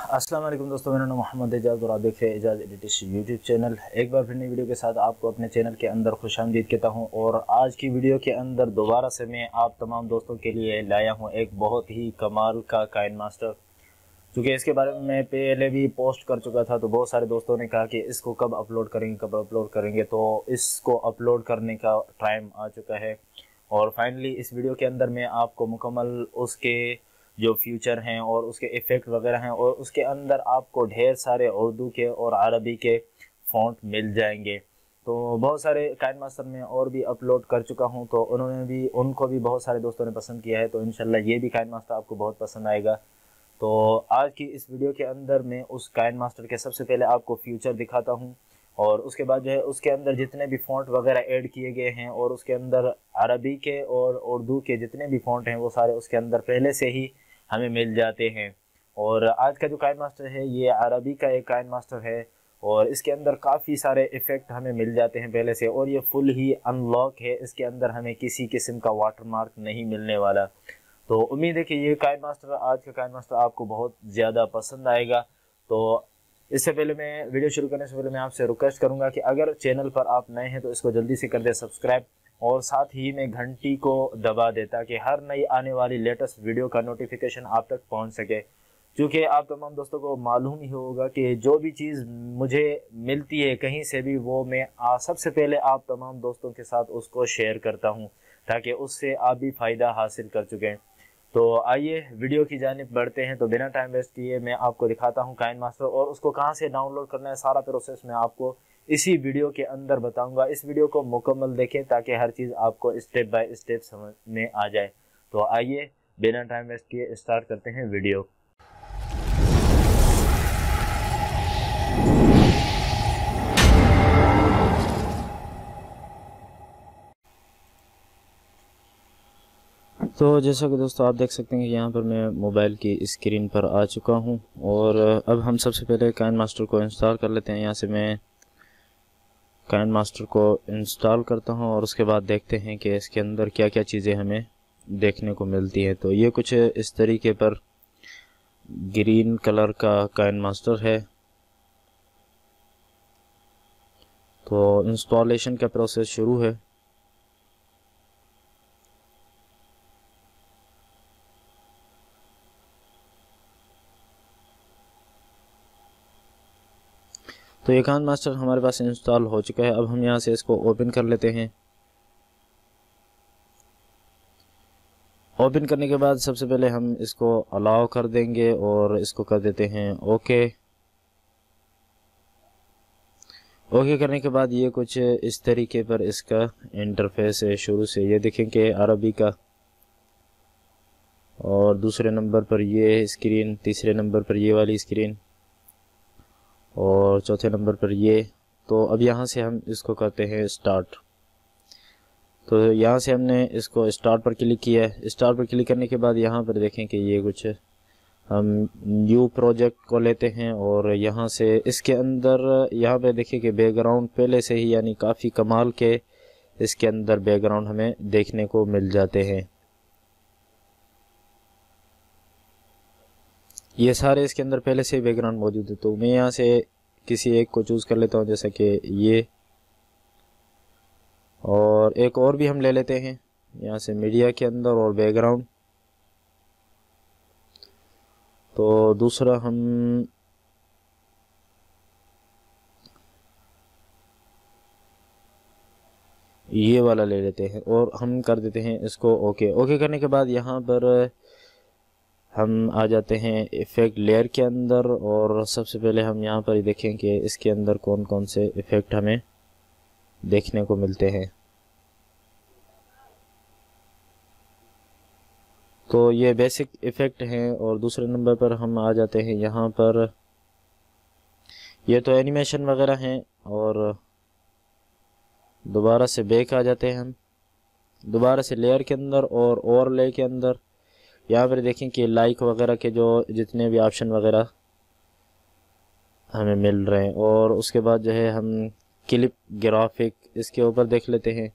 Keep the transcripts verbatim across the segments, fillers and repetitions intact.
अस्सलाम वालेकुम दोस्तों, मेरा नाम मोहम्मद एजाज और आप देख रहे हैं एजाज एडिटिश यूट्यूब चैनल। एक बार फिर नई वीडियो के साथ आपको अपने चैनल के अंदर खुशामदीद कहता हूं। और आज की वीडियो के अंदर दोबारा से मैं आप तमाम दोस्तों के लिए लाया हूं एक बहुत ही कमाल का काइन मास्टर। क्योंकि इसके बारे में मैं पहले भी पोस्ट कर चुका था, तो बहुत सारे दोस्तों ने कहा कि इसको कब अपलोड करेंगे कब अपलोड करेंगे तो इसको अपलोड करने का टाइम आ चुका है। और फाइनली इस वीडियो के अंदर मैं आपको मुकम्मल उसके जो फ्यूचर हैं और उसके इफ़ेक्ट वगैरह हैं और उसके अंदर आपको ढेर सारे उर्दू के और अरबी के फ़ॉन्ट मिल जाएंगे। तो बहुत सारे काइन मास्टर में और भी अपलोड कर चुका हूं, तो उन्होंने भी उनको भी बहुत सारे दोस्तों ने पसंद किया है। तो इंशाल्लाह ये भी काइन मास्टर आपको बहुत पसंद आएगा। तो आज की इस वीडियो के अंदर मैं उस काइन मास्टर के सबसे पहले आपको फ्यूचर दिखाता हूं, और उसके बाद जो है उसके अंदर जितने भी फ़ॉन्ट वगैरह ऐड किए गए हैं और उसके अंदर अरबी के और उर्दू के जितने भी फ़ॉन्ट हैं वो सारे उसके अंदर पहले से ही हमें मिल जाते हैं। और आज का जो काइन मास्टर है ये अरबी का एक काइन मास्टर है, और इसके अंदर काफ़ी सारे इफ़ेक्ट हमें मिल जाते हैं पहले से, और ये फुल ही अनलॉक है। इसके अंदर हमें किसी किस्म का वाटरमार्क नहीं मिलने वाला। तो उम्मीद है कि ये काइन मास्टर, आज का काइन मास्टर आपको बहुत ज़्यादा पसंद आएगा। तो इससे पहले मैं वीडियो शुरू करने से पहले मैं आपसे रिक्वेस्ट करूंगा कि अगर चैनल पर आप नए हैं तो इसको जल्दी से कर दे सब्सक्राइब, और साथ ही में घंटी को दबा दे ताकि हर नई आने वाली लेटेस्ट वीडियो का नोटिफिकेशन आप तक पहुंच सके। क्योंकि आप तमाम दोस्तों को मालूम ही होगा कि जो भी चीज़ मुझे मिलती है कहीं से भी, वो मैं आ, सबसे पहले आप तमाम दोस्तों के साथ उसको शेयर करता हूं ताकि उससे आप भी फ़ायदा हासिल कर चुकें। तो आइए वीडियो की जानिब बढ़ते हैं। तो बिना टाइम वेस्ट किए मैं आपको दिखाता हूं काइन मास्टर, और उसको कहां से डाउनलोड करना है सारा प्रोसेस मैं आपको इसी वीडियो के अंदर बताऊंगा। इस वीडियो को मुकम्मल देखें ताकि हर चीज़ आपको स्टेप बाय स्टेप समझ में आ जाए। तो आइए बिना टाइम वेस्ट किए स्टार्ट करते हैं वीडियो। तो जैसा कि दोस्तों आप देख सकते हैं कि यहाँ पर मैं मोबाइल की स्क्रीन पर आ चुका हूँ, और अब हम सबसे पहले काइन मास्टर को इंस्टॉल कर लेते हैं। यहाँ से मैं काइन मास्टर को इंस्टॉल करता हूँ और उसके बाद देखते हैं कि इसके अंदर क्या क्या चीज़ें हमें देखने को मिलती हैं। तो ये कुछ इस तरीके पर ग्रीन कलर का काइन मास्टर है। तो इंस्टॉलेशन का प्रोसेस शुरू है। तो ये काइन मास्टर हमारे पास इंस्टॉल हो चुका है। अब हम यहाँ से इसको ओपन कर लेते हैं। ओपन करने के बाद सबसे पहले हम इसको अलाउ कर देंगे और इसको कर देते हैं ओके। ओके करने के बाद ये कुछ इस तरीके पर इसका इंटरफेस है। शुरू से ये देखें कि अरबी का, और दूसरे नंबर पर ये स्क्रीन, तीसरे नंबर पर ये वाली स्क्रीन, और चौथे नंबर पर ये। तो अब यहाँ से हम इसको करते हैं स्टार्ट। तो यहाँ से हमने इसको स्टार्ट पर क्लिक किया है। स्टार्ट पर क्लिक करने के बाद यहाँ पर देखें कि ये कुछ हम न्यू प्रोजेक्ट को लेते हैं, और यहाँ से इसके अंदर यहाँ पे देखिए कि बैकग्राउंड पहले से ही, यानी काफ़ी कमाल के इसके अंदर बैकग्राउंड हमें देखने को मिल जाते हैं। ये सारे इसके अंदर पहले से ही बैकग्राउंड मौजूद है। तो मैं यहाँ से किसी एक को चूज़ कर लेता हूँ, जैसा कि ये, और एक और भी हम ले लेते हैं यहाँ से मीडिया के अंदर और बैकग्राउंड। तो दूसरा हम ये वाला ले लेते हैं और हम कर देते हैं इसको ओके। ओके करने के बाद यहाँ पर हम आ जाते हैं इफ़ेक्ट लेयर के अंदर, और सबसे पहले हम यहाँ पर देखें कि इसके अंदर कौन कौन से इफ़ेक्ट हमें देखने को मिलते हैं। तो ये बेसिक इफ़ेक्ट हैं। और दूसरे नंबर पर हम आ जाते हैं यहाँ पर, ये तो एनिमेशन वगैरह हैं। और दोबारा से बैक आ जाते हैं हम, दोबारा से लेयर के अंदर और ओवरले के अंदर। यहाँ पर देखें कि लाइक वगैरह के जो जितने भी ऑप्शन वगैरह हमें मिल रहे हैं। और उसके बाद जो है हम क्लिप ग्राफिक इसके ऊपर देख लेते हैं।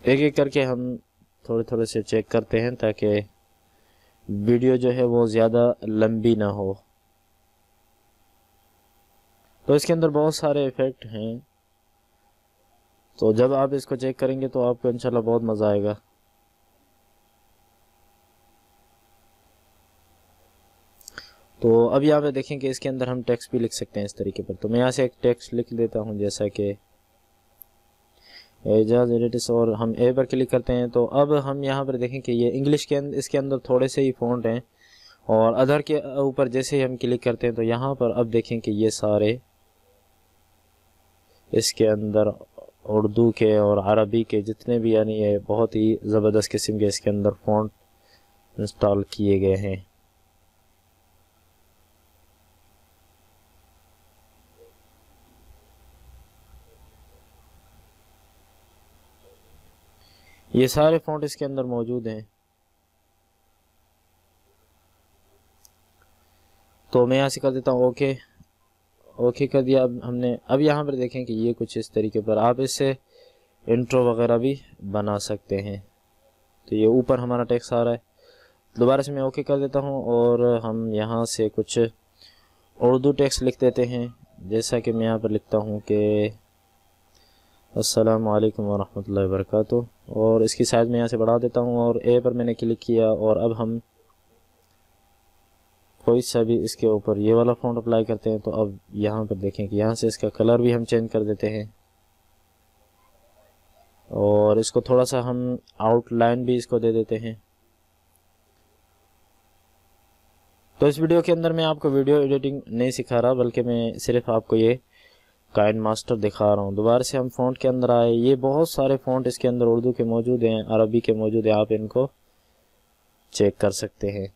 एक एक करके हम थोड़े थोड़े से चेक करते हैं ताकि वीडियो जो है वो ज़्यादा लंबी ना हो। तो इसके अंदर बहुत सारे इफ़ेक्ट हैं, तो जब आप इसको चेक करेंगे तो आपको इंशाल्लाह बहुत मज़ा आएगा। तो अब यहाँ पे देखें कि इसके अंदर हम टेक्स्ट भी लिख सकते हैं इस तरीके पर। तो मैं यहाँ से एक टेक्स्ट लिख देता हूँ, जैसा कि एजाज एडिटिस, और हम ए पर क्लिक करते हैं। तो अब हम यहाँ पर देखें कि ये इंग्लिश के अंदर इसके अंदर थोड़े से ही फ़ॉन्ट हैं, और अदर के ऊपर जैसे ही हम क्लिक करते हैं तो यहाँ पर अब देखें कि ये सारे इसके अंदर उर्दू के और अरबी के जितने भी, यानी ये बहुत ही ज़बरदस्त किस्म के इसके अंदर फ़ॉन्ट इंस्टॉल किए गए हैं। ये सारे फ़ॉन्ट इसके अंदर मौजूद हैं। तो मैं यहाँ से कर देता हूँ ओके। ओके कर दिया। अब हमने अब यहाँ पर देखें कि ये कुछ इस तरीके पर आप इससे इंट्रो वगैरह भी बना सकते हैं। तो ये ऊपर हमारा टेक्स्ट आ रहा है। दोबारा से मैं ओके कर देता हूँ और हम यहाँ से कुछ उर्दू टेक्स्ट लिख देते हैं, जैसा कि मैं यहाँ पर लिखता हूँ कि अस्सलाम वालेकुम वरहमतुल्लाहि वबरकातुहू, और इसकी साइज़ मैं यहाँ से बढ़ा देता हूँ और ए पर मैंने क्लिक किया। और अब हम कोई सा भी इसके ऊपर ये वाला फ़ॉन्ट अप्लाई करते हैं। तो अब यहाँ पर देखें कि यहाँ से इसका कलर भी हम चेंज कर देते हैं, और इसको थोड़ा सा हम आउटलाइन भी इसको दे देते हैं। तो इस वीडियो के अंदर मैं आपको वीडियो एडिटिंग नहीं सिखा रहा, बल्कि मैं सिर्फ आपको ये काइन मास्टर दिखा रहा हूँ। दोबारा से हम फ़ॉन्ट के अंदर आए। ये बहुत सारे फ़ॉन्ट इसके अंदर उर्दू के मौजूद हैं, अरबी के मौजूद हैं, आप इनको चेक कर सकते हैं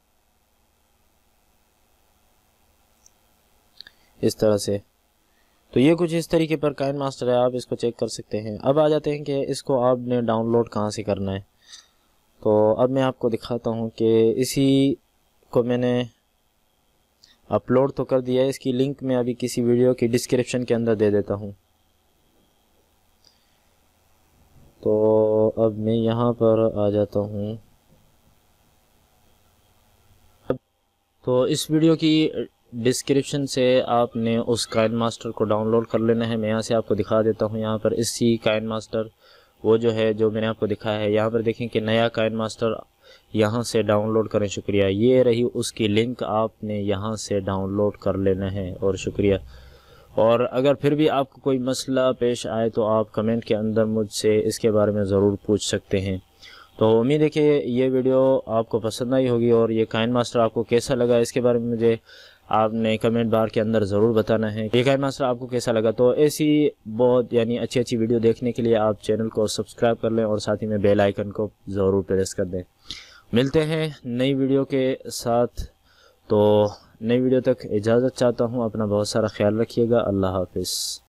इस तरह से। तो ये कुछ इस तरीके पर काइन मास्टर है, आप इसको चेक कर सकते हैं। अब आ जाते हैं कि इसको आपने डाउनलोड कहाँ से करना है। तो अब मैं आपको दिखाता हूँ कि इसी को मैंने अपलोड तो कर दिया है, इसकी लिंक मैं अभी किसी वीडियो की डिस्क्रिप्शन के अंदर दे देता हूँ। तो अब मैं यहाँ पर आ जाता हूँ। तो इस वीडियो की डिस्क्रिप्शन से आपने उस काइन मास्टर को डाउनलोड कर लेना है। मैं यहाँ से आपको दिखा देता हूँ। यहाँ पर इसी काइन मास्टर वो जो है जो मैंने आपको दिखाया है, यहाँ पर देखें कि नया काइन मास्टर यहाँ से डाउनलोड करें। शुक्रिया, ये रही उसकी लिंक, आपने यहाँ से डाउनलोड कर लेना है, और शुक्रिया। और अगर फिर भी आपको कोई मसला पेश आए तो आप कमेंट के अंदर मुझसे इसके बारे में ज़रूर पूछ सकते हैं। तो उम्मीद है कि ये वीडियो आपको पसंद आई होगी, और ये काइन मास्टर आपको कैसा लगा इसके बारे में मुझे आपने कमेंट बार के अंदर ज़रूर बताना है। ये काइन मास्टर आपको कैसा लगा। तो ऐसी बहुत यानी अच्छी अच्छी वीडियो देखने के लिए आप चैनल को सब्सक्राइब कर लें, और साथ ही में बेल आइकन को ज़रूर प्रेस कर दें। मिलते हैं नई वीडियो के साथ। तो नई वीडियो तक इजाज़त चाहता हूँ। अपना बहुत सारा ख्याल रखिएगा। अल्लाह हाफिज़।